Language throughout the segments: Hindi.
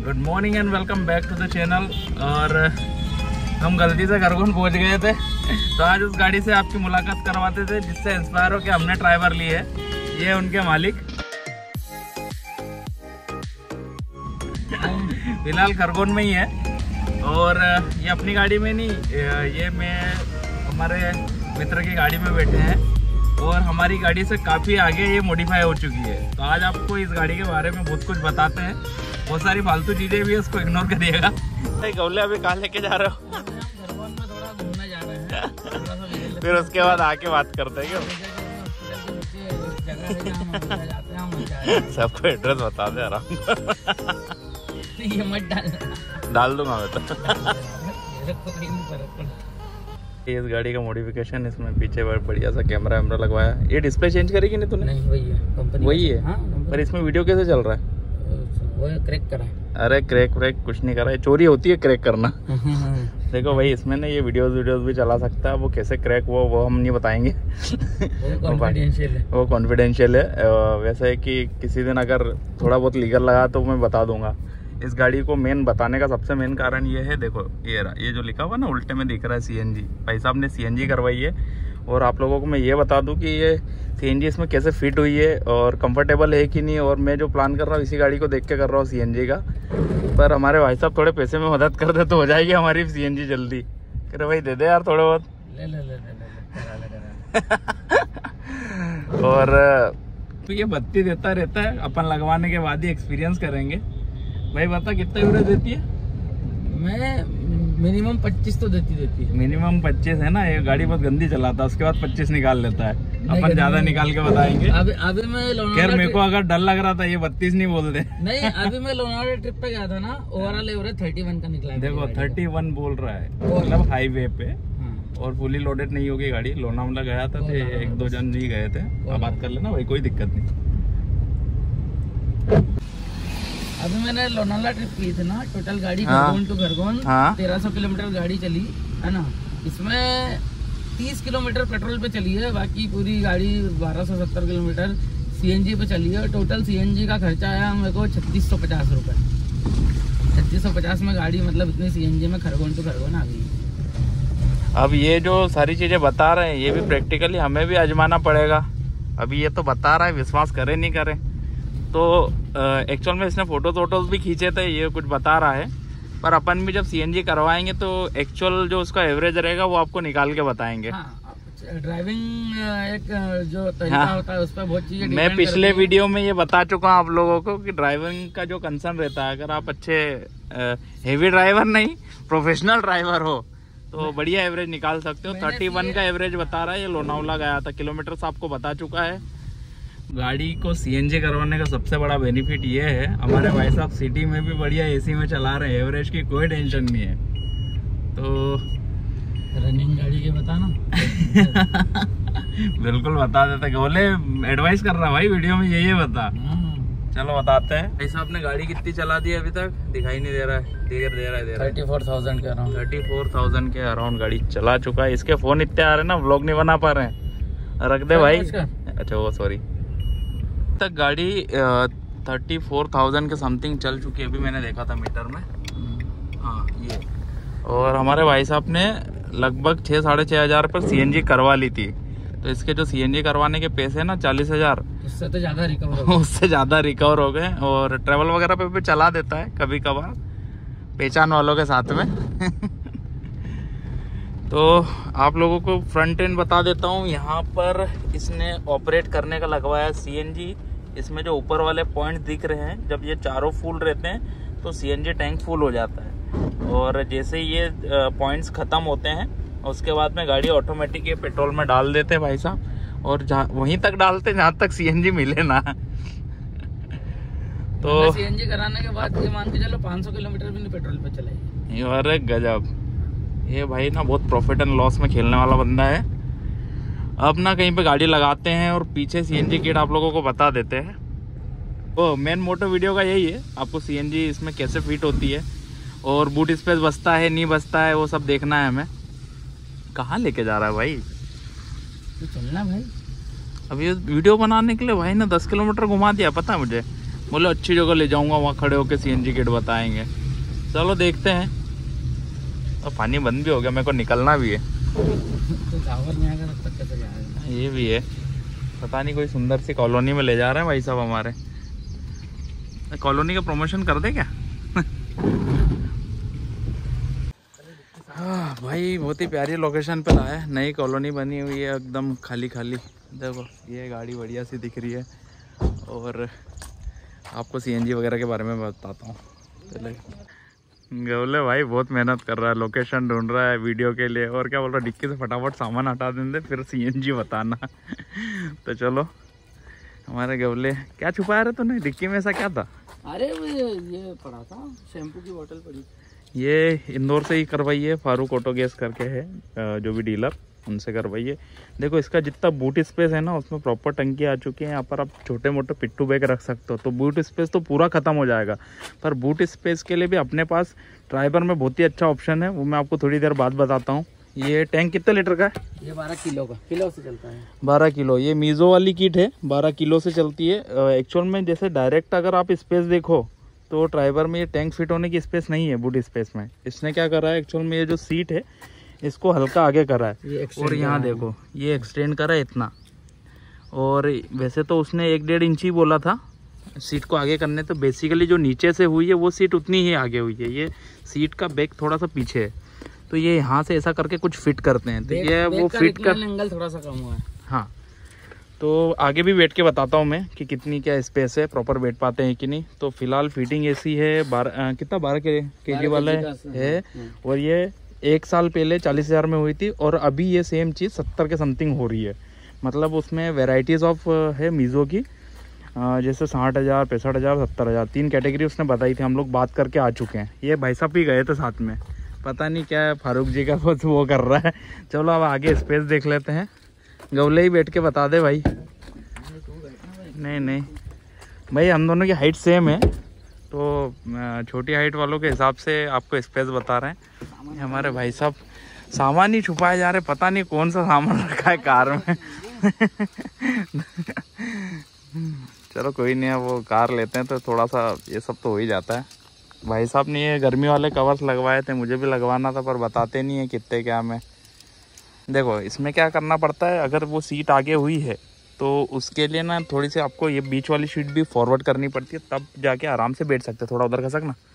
Good morning and welcome back to the channel. और हम गलती से खरगोन पहुंच गए थे, तो आज उस गाड़ी से आपकी मुलाकात करवाते थे जिससे इंस्पायर होकर हमने ड्राइवर ली है। ये है उनके मालिक। फिलहाल खरगोन में ही है और ये अपनी गाड़ी में नहीं, ये मैं हमारे मित्र की गाड़ी में बैठे हैं और हमारी गाड़ी से काफ़ी आगे ये मॉडिफाई हो चुकी है। तो आज आपको इस गाड़ी के बारे में बहुत कुछ बताते हैं। बहुत सारी फालतू चीज़ें भी है, उसको इग्नोर करिएगा। गौले अभी कहाँ लेके जा रहे हो? थोड़ा घूमने जा रहे हैं। फिर उसके बाद आके बात करते हैं। सबको एड्रेस बता दे आराम। ये मत डाल दूंगा मैं तो। इस गाड़ी का मॉडिफिकेशन, इसमें पीछे बढ़िया सा कैमरा वैमरा लगवाया। ये डिस्प्ले चेंज करेगी नहीं तूने? नहीं, वही है कंपनी, वही है। हाँ, पर इसमें वीडियो कैसे चल रहा है? वो क्रैक करा। अरे क्रैक कुछ नहीं करा है, चोरी होती है क्रैक करना। देखो भाई, इसमें ना ये वीडियोस भी चला सकता है। वो कैसे क्रैक वो हम नहीं बताएंगे। वो कॉन्फिडेंशियल है। वैसे है कि किसी दिन अगर थोड़ा बहुत लीगल लगा तो मैं बता दूंगा। इस गाड़ी को मेन बताने का सबसे मेन कारण ये है, देखो ये जो लिखा हुआ ना उल्टे में दिख रहा है CNG। भाई साहब ने CNG करवाई है। और आप लोगों को मैं ये बता दूं कि ये CNG इसमें कैसे फिट हुई है और कंफर्टेबल है कि नहीं। और मैं जो प्लान कर रहा हूँ इसी गाड़ी को देख के कर रहा हूँ CNG का। पर हमारे भाई साहब थोड़े पैसे में मदद कर दे तो हो जाएगी हमारी CNG जल्दी। कह भाई दे दे यार थोड़े बहुत। और तो ये बत्ती देता रहता है, अपन लगवाने के बाद ही एक्सपीरियंस करेंगे। भाई बता कितना एवरेज देती है? मैं मिनिमम 25 तो देती है। मिनिमम 25 है ना। ये गाड़ी बहुत गंदी चलाता है, उसके बाद 25 निकाल लेता है। अपन ज्यादा निकाल के बताएंगे। अभी मैं खैर मेरे को अगर डर लग रहा था ये 32 नहीं बोलते। नहीं, अभी मैं लोनावला ट्रिप पे गया था ना, ओवरऑल एवरेज 31 का निकला। देखो 31 बोल रहा है, मतलब हाईवे पे। और फुली लोडेड नहीं होगी गाड़ी। लोनावला गया था, 1-2 जन नहीं गए थे। अब बात कर लेना भाई, कोई दिक्कत नहीं। अभी मैंने लोनावला ट्रिप की थी ना, टोटल गाड़ी खरगोन टू खरगोन 1300 किलोमीटर गाड़ी चली है ना। इसमें 30 किलोमीटर पेट्रोल पे चली है, बाकी पूरी गाड़ी 1270 किलोमीटर CNG पे चली है। टोटल CNG का खर्चा आया मेरे को 3650 रुपये। 3650 में गाड़ी, मतलब इतनी CNG में खरगोन टू खरगोन आ गई। अब ये जो सारी चीजें बता रहे हैं ये भी प्रैक्टिकली हमें भी आजमाना पड़ेगा। अभी ये तो बता रहा है, विश्वास करें नहीं करें। तो एक्चुअल में इसने फोटोज भी खींचे थे, ये कुछ बता रहा है। पर अपन भी जब CNG करवाएंगे तो एक्चुअल जो उसका एवरेज रहेगा वो आपको निकाल के बताएंगे। ड्राइविंग एक जो तरीका होता है उस पर बहुत चीजें। मैं पिछले वीडियो में ये बता चुका हूँ आप लोगों को कि ड्राइविंग का जो कंसर्न रहता है, अगर आप अच्छे हेवी ड्राइवर नहीं प्रोफेशनल ड्राइवर हो तो बढ़िया एवरेज निकाल सकते हो। 31 का एवरेज बता रहा है। ये लोनावला गया था, किलोमीटर आपको बता चुका है। गाड़ी को CNG करवाने का सबसे बड़ा बेनिफिट ये है, हमारे भाई साहब सिटी में भी बढ़िया AC में चला रहे हैं। एवरेज की कोई टेंशन नहीं है। तो रनिंग गाड़ी के बताना। बिल्कुल बता देते। गोले एडवाइस कर रहा भाई वीडियो में ये बता। चलो बताते हैं। भाई साहब ने गाड़ी कितनी चला दी अभी तक? दिखाई नहीं दे रहा है। दे रहा है 34,000 के अराउंड। 34,000 के अराउंड गाड़ी चला चुका है। इसके फोन इतने आ रहे हैं ना, व्लॉग नहीं बना पा रहे हैं। रख दे भाई। अच्छा वो सॉरी, तक गाड़ी 34,000 के समथिंग चल चुकी है। अभी मैंने देखा था मीटर में। हाँ ये। और हमारे भाई साहब ने लगभग 6-6.5 हज़ार पर CNG करवा ली थी। तो इसके जो CNG करवाने के पैसे ना 40,000, उससे तो ज़्यादा रिकवर उससे ज़्यादा रिकवर हो गए। और ट्रैवल वगैरह पे भी चला देता है कभी कभार पहचान वालों के साथ में। तो आप लोगों को फ्रंट एंड बता देता हूँ। यहाँ पर इसने ऑपरेट करने का लगवाया CNG। इसमें जो ऊपर वाले पॉइंट दिख रहे हैं, जब ये चारों फुल रहते हैं तो CNG टैंक फुल हो जाता है। और जैसे ये पॉइंट्स ख़त्म होते हैं उसके बाद में गाड़ी ऑटोमेटिक ये पेट्रोल में डाल देते हैं भाई साहब। और वहीं तक डालते जहाँ तक CNG मिले ना। तो CNG कराने के बाद ये मान के चलो 500 किलोमीटर भी नहीं पेट्रोल पे चलेगी। अरे गजब। ये भाई ना बहुत प्रॉफिट एंड लॉस में खेलने वाला बंदा है। अब ना कहीं पे गाड़ी लगाते हैं और पीछे CNG किट आप लोगों को बता देते हैं। तो मेन मोटो वीडियो का यही है, आपको CNG इसमें कैसे फिट होती है और बूट स्पेस बचता है नहीं बचता है वो सब देखना है हमें। कहाँ लेके जा रहा है भाई? तो चलना भाई। अभी वीडियो बनाने के लिए भाई ने 10 किलोमीटर घुमा दिया, पता है मुझे। बोले अच्छी जगह ले जाऊंगा, वहाँ खड़े होकर CNG किट बताएंगे। चलो देखते हैं। और पानी बंद भी हो गया, मेरे को निकलना भी है। तो टावर नहीं आएगा तब तक कैसे जाएगा? ये भी है, पता नहीं कोई सुंदर सी कॉलोनी में ले जा रहे हैं भाई साहब हमारे। कॉलोनी का प्रमोशन कर दे क्या? हाँ भाई, बहुत ही प्यारी लोकेशन पर आया है। नई कॉलोनी बनी हुई है एकदम खाली खाली। देखो ये गाड़ी बढ़िया सी दिख रही है। और आपको CNG वगैरह के बारे में बताता हूँ। चले गौले भाई बहुत मेहनत कर रहा है, लोकेशन ढूंढ रहा है वीडियो के लिए। और क्या बोल रहा है, डिक्की से फटाफट सामान हटा देंगे फिर CNG बताना। तो चलो हमारे गौले, क्या छुपाया रहे तूने डिक्की में, ऐसा क्या था? अरे ये पड़ा था, शैम्पू की बोतल पड़ी। ये इंदौर से ही करवाइए, फारूक ऑटो गैस करके है जो भी डीलर, उनसे करवाइए। देखो इसका जितना बूट स्पेस है ना, उसमें प्रॉपर टंकी आ चुकी है। यहाँ पर आप छोटे मोटे पिट्टू बैग रख सकते हो, तो बूट स्पेस तो पूरा खत्म हो जाएगा। पर बूट स्पेस के लिए भी अपने पास ड्राइवर में बहुत ही अच्छा ऑप्शन है, वो मैं आपको थोड़ी देर बाद बताता हूँ। ये टैंक कितने लीटर का है? ये 12 किलो का, किलो से चलता है। 12 किलो। ये मीज़ो वाली किट है, 12 किलो से चलती है। एक्चुअल में जैसे डायरेक्ट अगर आप स्पेस देखो तो ड्राइवर में ये टैंक फिट होने की स्पेस नहीं है बूट स्पेस में। इसने क्या करा है, एक्चुअल में ये जो सीट है इसको हल्का आगे करा है। और यहाँ देखो ये एक्सटेंड करा है इतना। और वैसे तो उसने 1-1.5 इंच ही बोला था सीट को आगे करने, तो बेसिकली जो नीचे से हुई है वो सीट उतनी ही आगे हुई है। ये सीट का बैक थोड़ा सा पीछे है, तो ये यहाँ से ऐसा करके कुछ फिट करते हैं, तो ये वो फिट कर एंगल थोड़ा सा कम हुआ है। हाँ, तो आगे भी बैठ के बताता हूँ मैं कि कितनी क्या स्पेस है, प्रॉपर बैठ पाते हैं कि नहीं। तो फिलहाल फिटिंग ऐसी है, 12 केजी वाला है। और ये 1 साल पहले 40,000 में हुई थी, और अभी ये सेम चीज़ 70 के समथिंग हो रही है। मतलब उसमें वेराइटीज़ ऑफ है मीज़ो की, जैसे 60,000, 65,000, 70,000, 3 कैटेगरी उसने बताई थी। हम लोग बात करके आ चुके हैं। ये भाई साहब भी गए थे साथ में, पता नहीं क्या फारूक जी का वो कर रहा है। चलो अब आगे स्पेस देख लेते हैं। गौले ही बैठ के बता दे भाई। नहीं भाई, हम दोनों की हाइट सेम है, तो छोटी हाइट वालों के हिसाब से आपको स्पेस बता रहे हैं। हमारे भाई साहब सामान ही छुपाए जा रहे, पता नहीं कौन सा सामान रखा है कार में। चलो कोई नहीं है, वो कार लेते हैं तो थोड़ा सा ये सब तो हो ही जाता है। भाई साहब ने ये गर्मी वाले कवर्स लगवाए थे, मुझे भी लगवाना था, पर बताते नहीं है कितने क्या में। देखो इसमें क्या करना पड़ता है, अगर वो सीट आगे हुई है तो उसके लिए ना थोड़ी सी आपको ये बीच वाली सीट भी फॉरवर्ड करनी पड़ती है, तब जाके आराम से बैठ सकते हैं। थोड़ा उधर खसक ना,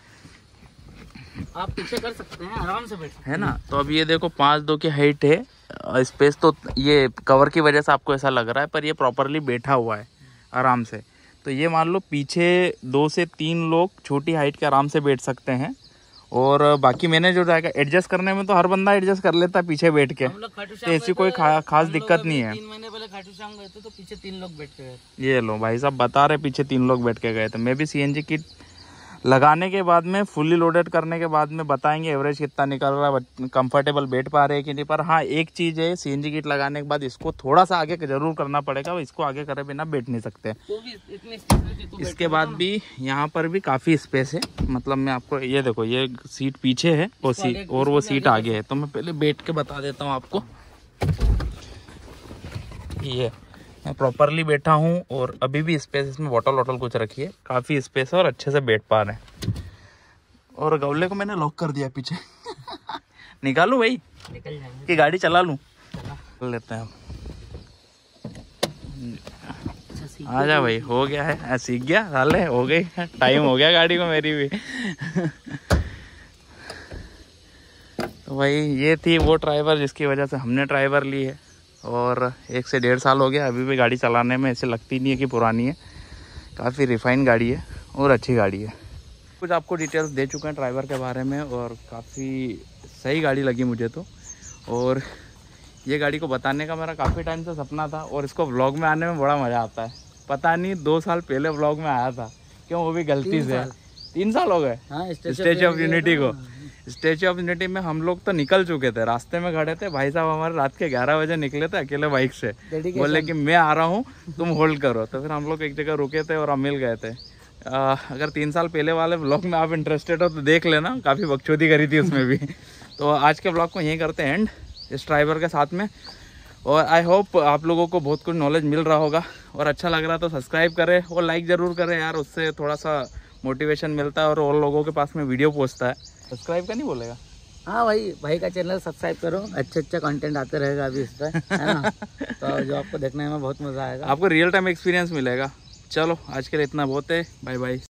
आप पीछे कर सकते हैं, आराम से बैठ सकते है ना। तो अब ये देखो 5'2" की हाइट है, स्पेस तो ये कवर की वजह से आपको ऐसा लग रहा है, पर ये प्रॉपरली बैठा हुआ है आराम से। तो ये मान लो पीछे 2 से 3 लोग छोटी हाइट के आराम से बैठ सकते हैं। और बाकी मैंने जो जाएगा एडजस्ट करने में, तो हर बंदा एडजस्ट कर लेता है पीछे बैठ के, तो ऐसी कोई खास दिक्कत नहीं है। 3 महीने पहले खाटू श्याम गए थे, तो पीछे 3 लोग बैठ के गए। ये लो भाई साहब बता रहे पीछे 3 लोग बैठ के गए थे। मैं भी CNG किट लगाने के बाद में, फुल्ली लोडेड करने के बाद में बताएंगे एवरेज कितना निकल रहा है, कंफर्टेबल बैठ पा रहे हैं कि नहीं। पर हाँ एक चीज़ है, CNG किट लगाने के बाद इसको थोड़ा सा आगे जरूर करना पड़ेगा, इसको आगे करे बिना बैठ नहीं सकते। इसके बाद भी यहाँ पर भी काफ़ी स्पेस है, मतलब मैं आपको ये देखो, ये सीट पीछे है और वो सीट आगे है। तो मैं पहले बैठ के बता देता हूँ आपको। ये मैं प्रॉपरली बैठा हूँ, और अभी भी स्पेस इसमें बोतल कुछ रखी है, काफ़ी स्पेस है और अच्छे से बैठ पा रहे हैं। और गौले को मैंने लॉक कर दिया पीछे। निकालूं भाई, निकल जाएंगे कि गाड़ी चला लूं? लेते हैं। आजा भाई, हो गया है, सीख गया साले, हो गई, टाइम हो गया गाड़ी को मेरी भी। तो भाई ये थी वो ड्राइवर जिसकी वजह से हमने ड्राइवर ली है, और 1 से 1.5 साल हो गया। अभी भी गाड़ी चलाने में ऐसे लगती नहीं है कि पुरानी है, काफ़ी रिफाइंड गाड़ी है और अच्छी गाड़ी है। कुछ आपको डिटेल्स दे चुके हैं ड्राइवर के बारे में, और काफ़ी सही गाड़ी लगी मुझे तो। और ये गाड़ी को बताने का मेरा काफ़ी टाइम से सपना था, और इसको व्लॉग में आने में बड़ा मज़ा आता है। पता नहीं 2 साल पहले व्लॉग में आया था, क्यों वो भी गलती से। 3 साल हो गए स्टैच्यू ऑफ यूनिटी को। स्टैच्यू ऑफ यूनिटी में हम लोग तो निकल चुके थे, रास्ते में खड़े थे, भाई साहब हमारे रात के 11 बजे निकले थे अकेले बाइक से, बोले कि मैं आ रहा हूँ तुम होल्ड करो। तो फिर हम लोग एक जगह रुके थे और मिल गए थे। अगर 3 साल पहले वाले व्लॉग में आप इंटरेस्टेड हो तो देख लेना, काफ़ी बकचोदी करी थी उसमें भी। तो आज के व्लॉग को यहीं करते हैं एंड, इस ड्राइवर के साथ में। और आई होप आप लोगों को बहुत कुछ नॉलेज मिल रहा होगा, और अच्छा लग रहा तो सब्सक्राइब करें और लाइक ज़रूर करें यार, उससे थोड़ा सा मोटिवेशन मिलता है और लोगों के पास में वीडियो पहुंचता है। सब्सक्राइब का नहीं बोलेगा? हाँ भाई का चैनल सब्सक्राइब करो, अच्छा कंटेंट आते रहेगा अभी इस पर, है ना। तो जो आपको देखने में बहुत मज़ा आएगा, आपको रियल टाइम एक्सपीरियंस मिलेगा। चलो आज के लिए इतना बहुत है, बाय बाय।